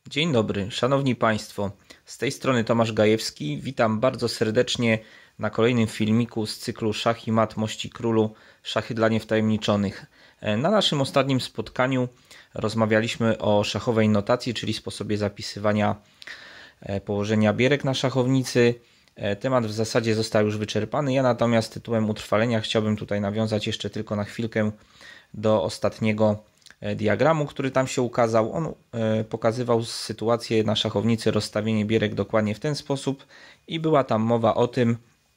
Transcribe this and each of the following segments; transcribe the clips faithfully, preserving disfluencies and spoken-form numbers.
Dzień dobry, szanowni państwo, z tej strony Tomasz Gajewski, witam bardzo serdecznie na kolejnym filmiku z cyklu Szach i mat Mości Królu, szachy dla niewtajemniczonych. Na naszym ostatnim spotkaniu rozmawialiśmy o szachowej notacji, czyli sposobie zapisywania położenia bierek na szachownicy. Temat w zasadzie został już wyczerpany, ja natomiast tytułem utrwalenia chciałbym tutaj nawiązać jeszcze tylko na chwilkę do ostatniego diagramu, który tam się ukazał. On pokazywał sytuację na szachownicy, rozstawienie bierek dokładnie w ten sposób i była tam mowa o tym,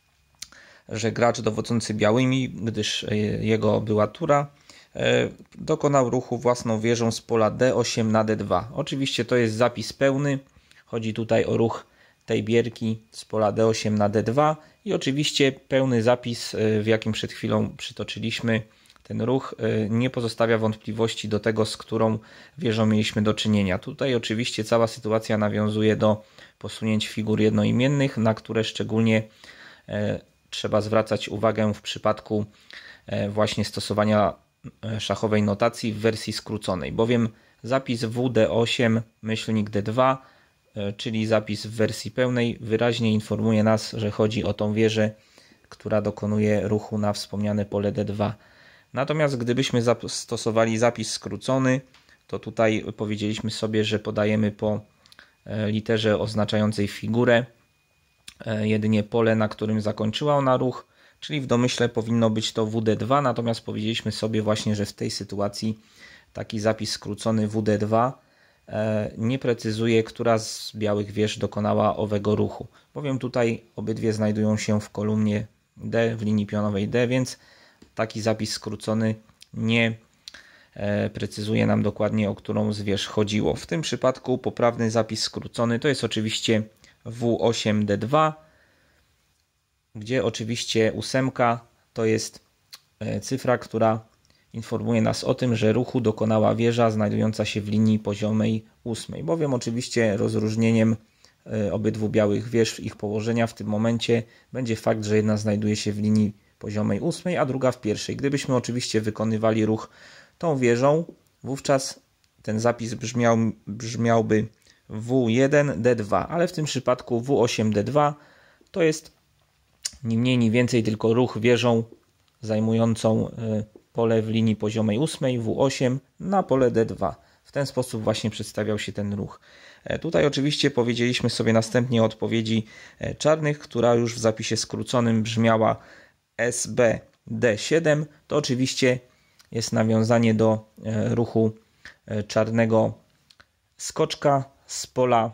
że gracz dowodzący białymi, gdyż jego była tura, dokonał ruchu własną wieżą z pola D osiem na D dwa. Oczywiście to jest zapis pełny, chodzi tutaj o ruch tej bierki z pola D osiem na D dwa i oczywiście pełny zapis, w jakim przed chwilą przytoczyliśmy ten ruch, nie pozostawia wątpliwości do tego, z którą wieżą mieliśmy do czynienia. Tutaj oczywiście cała sytuacja nawiązuje do posunięć figur jednoimiennych, na które szczególnie trzeba zwracać uwagę w przypadku właśnie stosowania szachowej notacji w wersji skróconej, bowiem zapis W D osiem myślnik D dwa, czyli zapis w wersji pełnej, wyraźnie informuje nas, że chodzi o tą wieżę, która dokonuje ruchu na wspomniane pole D dwa. Natomiast gdybyśmy zastosowali zapis skrócony, to tutaj powiedzieliśmy sobie, że podajemy po literze oznaczającej figurę jedynie pole, na którym zakończyła ona ruch, czyli w domyśle powinno być to W D dwa, natomiast powiedzieliśmy sobie właśnie, że w tej sytuacji taki zapis skrócony W D dwa nie precyzuje, która z białych wież dokonała owego ruchu, bowiem tutaj obydwie znajdują się w kolumnie D, w linii pionowej D, więc taki zapis skrócony nie precyzuje nam dokładnie, o którą z wież chodziło. W tym przypadku poprawny zapis skrócony to jest oczywiście W osiem D dwa, gdzie oczywiście ósemka to jest cyfra, która informuje nas o tym, że ruchu dokonała wieża znajdująca się w linii poziomej ósmej, bowiem oczywiście rozróżnieniem obydwu białych wież, ich położenia w tym momencie będzie fakt, że jedna znajduje się w linii poziomej ósmej, a druga w pierwszej. Gdybyśmy oczywiście wykonywali ruch tą wieżą, wówczas ten zapis brzmiał, brzmiałby W jeden D dwa, ale w tym przypadku W osiem D dwa to jest ni mniej ni więcej tylko ruch wieżą zajmującą pole w linii poziomej ósmej, W osiem na pole D dwa. W ten sposób właśnie przedstawiał się ten ruch. Tutaj oczywiście powiedzieliśmy sobie następnie o odpowiedzi czarnych, która już w zapisie skróconym brzmiała S B D siedem. To oczywiście jest nawiązanie do ruchu czarnego skoczka z pola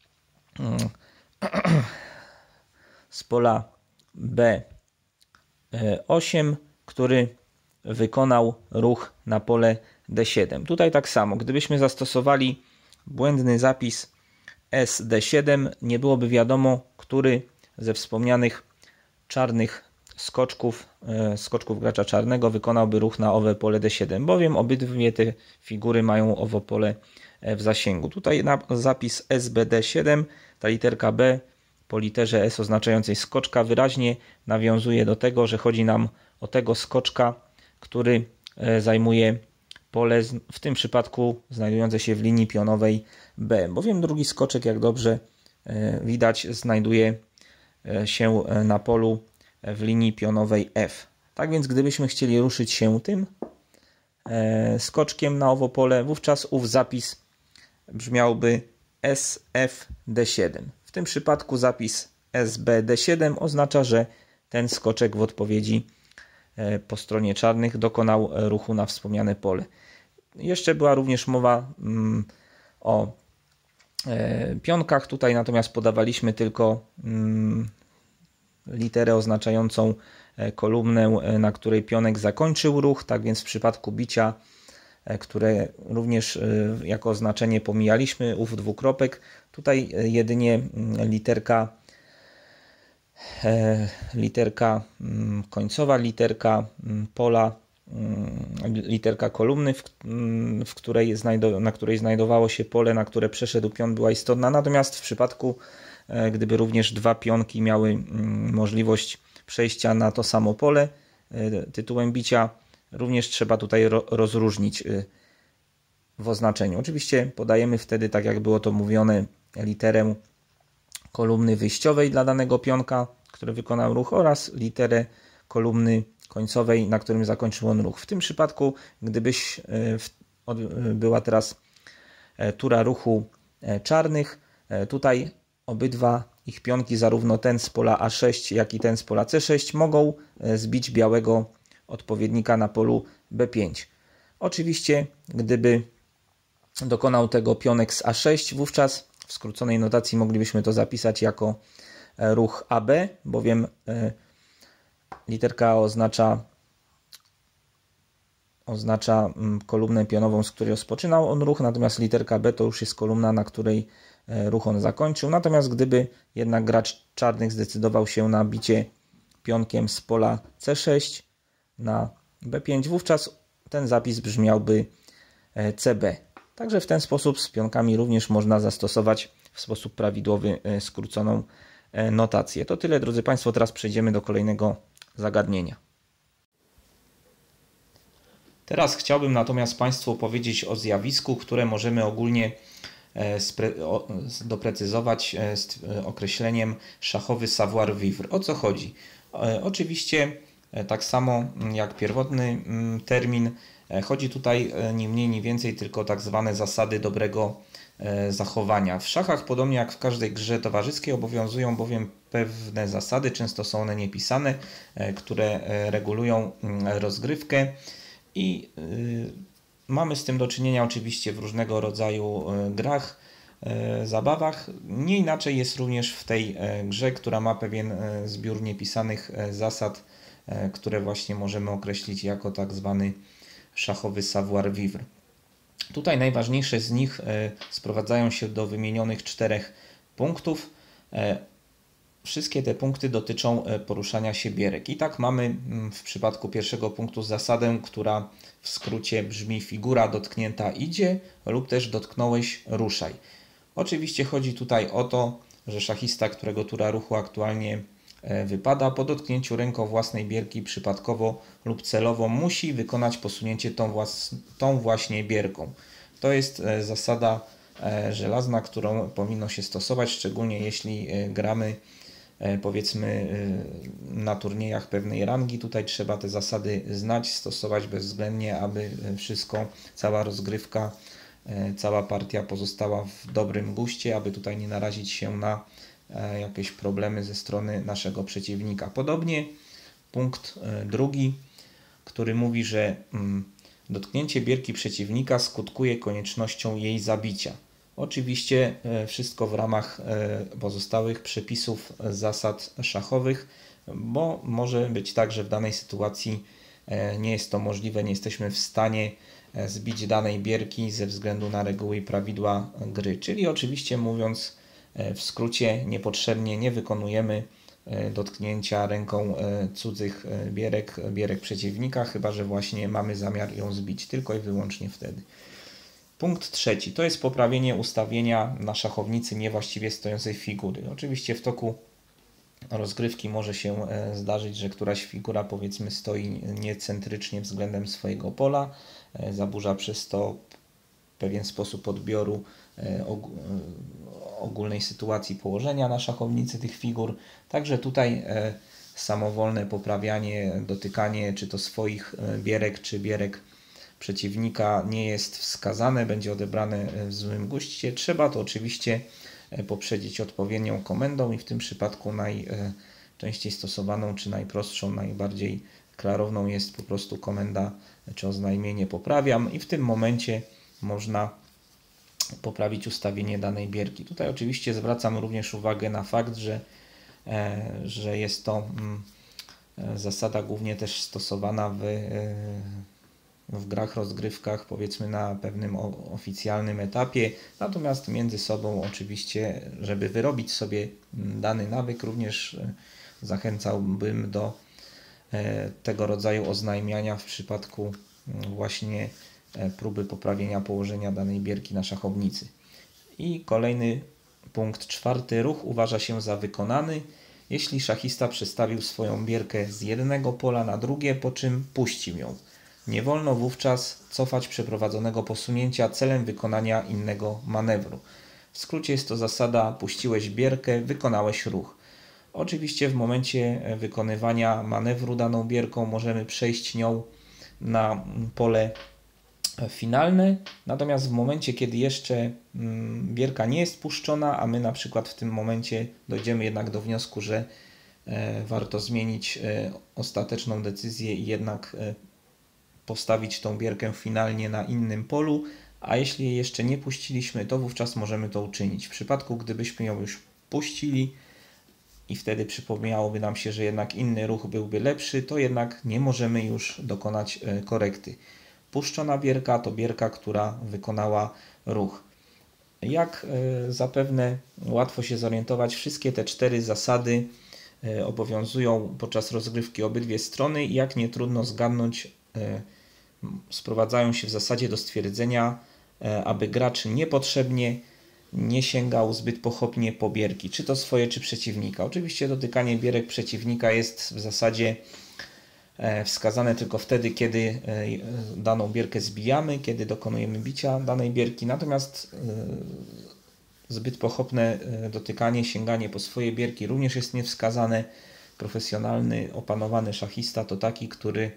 z pola B osiem, który wykonał ruch na pole D siedem. Tutaj tak samo, gdybyśmy zastosowali błędny zapis S D siedem, nie byłoby wiadomo, który ze wspomnianych czarnych skoczków, skoczków gracza czarnego wykonałby ruch na owe pole D siedem, bowiem obydwie te figury mają owo pole w zasięgu. Tutaj na zapis S B D siedem, ta literka B po literze S oznaczającej skoczka wyraźnie nawiązuje do tego, że chodzi nam o tego skoczka, który zajmuje pole, w tym przypadku znajdujące się w linii pionowej B, bowiem drugi skoczek, jak dobrze widać, znajduje się na polu w linii pionowej F. Tak więc gdybyśmy chcieli ruszyć się tym skoczkiem na owo pole, wówczas ów zapis brzmiałby S F D siedem. W tym przypadku zapis S B D siedem oznacza, że ten skoczek w odpowiedzi po stronie czarnych dokonał ruchu na wspomniane pole. Jeszcze była również mowa mm, o e, pionkach. Tutaj natomiast podawaliśmy tylko mm, literę oznaczającą kolumnę, na której pionek zakończył ruch. Tak więc w przypadku bicia, które również jako oznaczenie pomijaliśmy, ów dwukropek, tutaj jedynie literka literka końcowa, literka pola, literka kolumny, w, w której znajdo, na której znajdowało się pole, na które przeszedł pion, była istotna. Natomiast w przypadku, gdyby również dwa pionki miały możliwość przejścia na to samo pole tytułem bicia, również trzeba tutaj ro, rozróżnić w oznaczeniu. Oczywiście podajemy wtedy, tak jak było to mówione, literę kolumny wyjściowej dla danego pionka, który wykonał ruch, oraz literę kolumny końcowej, na którym zakończył on ruch. W tym przypadku, gdybyś była teraz tura ruchu czarnych, tutaj obydwa ich pionki, zarówno ten z pola A sześć, jak i ten z pola C sześć, mogą zbić białego odpowiednika na polu B pięć. Oczywiście, gdyby dokonał tego pionek z A sześć, wówczas w skróconej notacji moglibyśmy to zapisać jako ruch A B, bowiem literka A oznacza, oznacza kolumnę pionową, z której rozpoczynał on ruch, natomiast literka B to już jest kolumna, na której ruch on zakończył. Natomiast gdyby jednak gracz czarnych zdecydował się na bicie pionkiem z pola C sześć na B pięć, wówczas ten zapis brzmiałby C B. Także w ten sposób z pionkami również można zastosować w sposób prawidłowy skróconą notację. To tyle, drodzy Państwo, teraz przejdziemy do kolejnego zagadnienia. Teraz chciałbym natomiast Państwu powiedzieć o zjawisku, które możemy ogólnie doprecyzować z określeniem szachowy savoir-vivre. O co chodzi? Oczywiście tak samo jak pierwotny termin, chodzi tutaj ni mniej, ni więcej tylko o tak zwane zasady dobrego zachowania. W szachach, podobnie jak w każdej grze towarzyskiej, obowiązują bowiem pewne zasady, często są one niepisane, które regulują rozgrywkę i mamy z tym do czynienia oczywiście w różnego rodzaju grach, zabawach. Nie inaczej jest również w tej grze, która ma pewien zbiór niepisanych zasad, które właśnie możemy określić jako tak zwany szachowy savoir-vivre. Tutaj najważniejsze z nich sprowadzają się do wymienionych czterech punktów. Wszystkie te punkty dotyczą poruszania się bierek. I tak mamy w przypadku pierwszego punktu zasadę, która w skrócie brzmi: figura dotknięta idzie lub też dotknąłeś ruszaj. Oczywiście chodzi tutaj o to, że szachista, którego tura ruchu aktualnie wypada, po dotknięciu ręką własnej bierki przypadkowo lub celowo musi wykonać posunięcie tą, włas tą właśnie bierką. To jest zasada żelazna, którą powinno się stosować, szczególnie jeśli gramy powiedzmy na turniejach pewnej rangi. Tutaj trzeba te zasady znać, stosować bezwzględnie, aby wszystko, cała rozgrywka, cała partia pozostała w dobrym guście, aby tutaj nie narazić się na jakieś problemy ze strony naszego przeciwnika. Podobnie punkt drugi, który mówi, że dotknięcie bierki przeciwnika skutkuje koniecznością jej zabicia. Oczywiście wszystko w ramach pozostałych przepisów zasad szachowych, bo może być tak, że w danej sytuacji nie jest to możliwe, nie jesteśmy w stanie zbić danej bierki ze względu na reguły i prawidła gry. Czyli oczywiście mówiąc w skrócie, niepotrzebnie nie wykonujemy dotknięcia ręką cudzych bierek, bierek przeciwnika, chyba że właśnie mamy zamiar ją zbić, tylko i wyłącznie wtedy. Punkt trzeci to jest poprawienie ustawienia na szachownicy niewłaściwie stojącej figury. Oczywiście w toku rozgrywki może się zdarzyć, że któraś figura powiedzmy stoi niecentrycznie względem swojego pola, zaburza przez to pewien sposób odbioru ogólnej sytuacji położenia na szachownicy tych figur. Także tutaj samowolne poprawianie, dotykanie czy to swoich bierek, czy bierek przeciwnika nie jest wskazane, będzie odebrane w złym guście. Trzeba to oczywiście poprzedzić odpowiednią komendą i w tym przypadku najczęściej stosowaną, czy najprostszą, najbardziej klarowną jest po prostu komenda czy oznajmienie poprawiam i w tym momencie można poprawić ustawienie danej bierki. Tutaj oczywiście zwracam również uwagę na fakt, że, że jest to zasada głównie też stosowana w, w grach, rozgrywkach, powiedzmy na pewnym oficjalnym etapie, natomiast między sobą oczywiście, żeby wyrobić sobie dany nawyk, również zachęcałbym do tego rodzaju oznajmiania w przypadku właśnie próby poprawienia położenia danej bierki na szachownicy. I kolejny punkt czwarty. Ruch uważa się za wykonany, jeśli szachista przestawił swoją bierkę z jednego pola na drugie, po czym puścił ją. Nie wolno wówczas cofać przeprowadzonego posunięcia celem wykonania innego manewru. W skrócie jest to zasada: puściłeś bierkę, wykonałeś ruch. Oczywiście w momencie wykonywania manewru daną bierką możemy przejść nią na pole finalne, natomiast w momencie, kiedy jeszcze bierka nie jest puszczona, a my na przykład w tym momencie dojdziemy jednak do wniosku, że warto zmienić ostateczną decyzję i jednak postawić tą bierkę finalnie na innym polu, a jeśli jej jeszcze nie puściliśmy, to wówczas możemy to uczynić. W przypadku, gdybyśmy ją już puścili i wtedy przypomniałoby nam się, że jednak inny ruch byłby lepszy, to jednak nie możemy już dokonać korekty. Puszczona bierka to bierka, która wykonała ruch. Jak zapewne łatwo się zorientować, wszystkie te cztery zasady obowiązują podczas rozgrywki obydwie strony i jak nie trudno zgadnąć, sprowadzają się w zasadzie do stwierdzenia, aby gracz niepotrzebnie nie sięgał zbyt pochopnie po bierki, czy to swoje, czy przeciwnika. Oczywiście dotykanie bierek przeciwnika jest w zasadzie wskazane tylko wtedy, kiedy daną bierkę zbijamy, kiedy dokonujemy bicia danej bierki, natomiast zbyt pochopne dotykanie, sięganie po swoje bierki również jest niewskazane. Profesjonalny, opanowany szachista to taki, który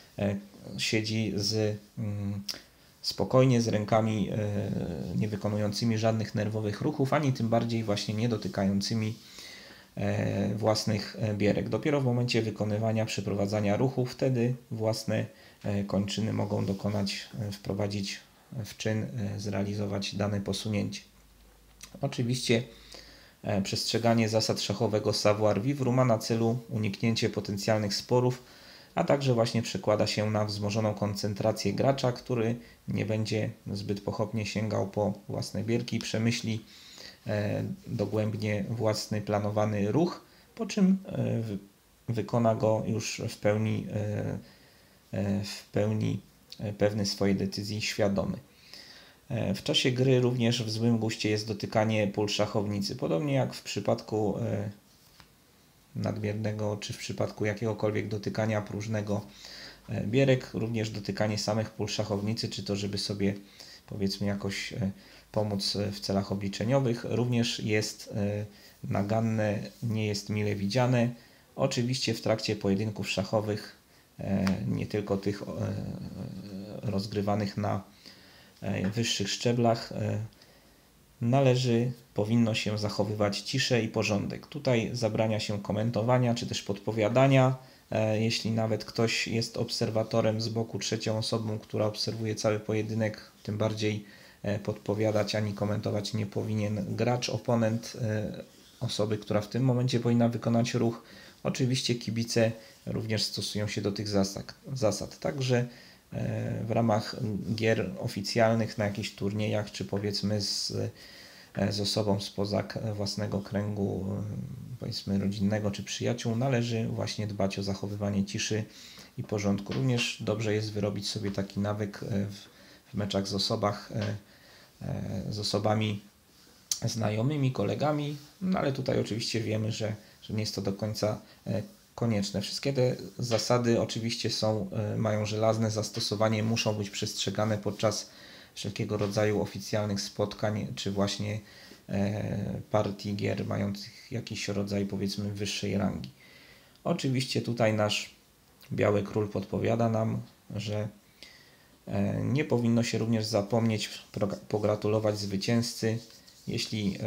siedzi z, spokojnie z rękami nie wykonującymi żadnych nerwowych ruchów, ani tym bardziej właśnie nie dotykającymi własnych bierek. Dopiero w momencie wykonywania, przeprowadzania ruchu, wtedy własne kończyny mogą dokonać, wprowadzić w czyn, zrealizować dane posunięcie. Oczywiście przestrzeganie zasad szachowego savoir-vivre ma na celu uniknięcie potencjalnych sporów, a także właśnie przekłada się na wzmożoną koncentrację gracza, który nie będzie zbyt pochopnie sięgał po własne bierki, przemyśli dogłębnie własny planowany ruch, po czym wykona go już w pełni, w pełni pewny swojej decyzji, świadomy. W czasie gry również w złym guście jest dotykanie pól szachownicy. Podobnie jak w przypadku nadmiernego, czy w przypadku jakiegokolwiek dotykania próżnego bierek, również dotykanie samych pól szachownicy, czy to żeby sobie powiedzmy jakoś pomóc w celach obliczeniowych, również jest naganne, nie jest mile widziane. Oczywiście w trakcie pojedynków szachowych, nie tylko tych rozgrywanych na wyższych szczeblach, należy, powinno się zachowywać ciszę i porządek. Tutaj zabrania się komentowania czy też podpowiadania. Jeśli nawet ktoś jest obserwatorem z boku, trzecią osobą, która obserwuje cały pojedynek, tym bardziej podpowiadać ani komentować nie powinien gracz, oponent osoby, która w tym momencie powinna wykonać ruch. Oczywiście kibice również stosują się do tych zasad. zasad. Także w ramach gier oficjalnych na jakichś turniejach, czy powiedzmy z, z osobą spoza własnego kręgu, powiedzmy rodzinnego czy przyjaciół, należy właśnie dbać o zachowywanie ciszy i porządku. Również dobrze jest wyrobić sobie taki nawyk w, w meczach z, osobach, z osobami znajomymi, kolegami, no ale tutaj oczywiście wiemy, że, że nie jest to do końca konieczne. Wszystkie te zasady oczywiście są, mają żelazne zastosowanie, muszą być przestrzegane podczas wszelkiego rodzaju oficjalnych spotkań, czy właśnie partii gier mających jakiś rodzaj powiedzmy wyższej rangi. Oczywiście tutaj nasz Biały Król podpowiada nam, że nie powinno się również zapomnieć pogratulować zwycięzcy, jeśli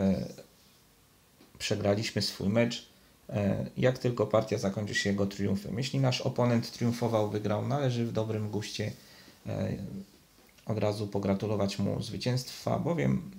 przegraliśmy swój mecz, jak tylko partia zakończy się jego triumfem. Jeśli nasz oponent triumfował, wygrał, należy w dobrym guście od razu pogratulować mu zwycięstwa, bowiem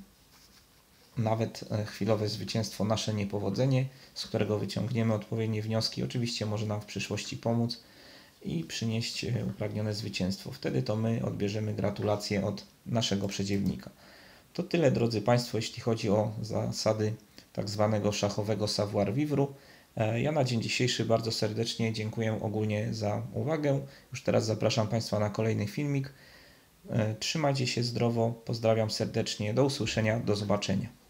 nawet chwilowe zwycięstwo, nasze niepowodzenie, z którego wyciągniemy odpowiednie wnioski, oczywiście może nam w przyszłości pomóc i przynieść upragnione zwycięstwo. Wtedy to my odbierzemy gratulacje od naszego przeciwnika. To tyle, drodzy Państwo, jeśli chodzi o zasady tak zwanego szachowego savoir-vivre. Ja na dzień dzisiejszy bardzo serdecznie dziękuję ogólnie za uwagę. Już teraz zapraszam Państwa na kolejny filmik. Trzymajcie się zdrowo, pozdrawiam serdecznie, do usłyszenia, do zobaczenia.